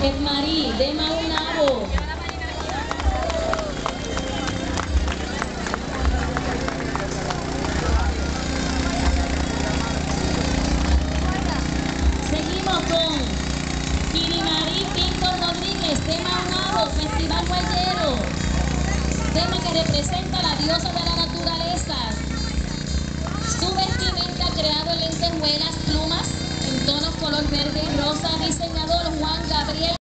Esmarí de Maunabo. Seguimos con Kirimarí Pinto Rodríguez de Maunabo, Festival Guayero. Tema que representa a la diosa de la naturaleza. Su vestimenta creado en lentejuelas, plumas, en tonos color verde y rosa, diseñador Juan Gabriel.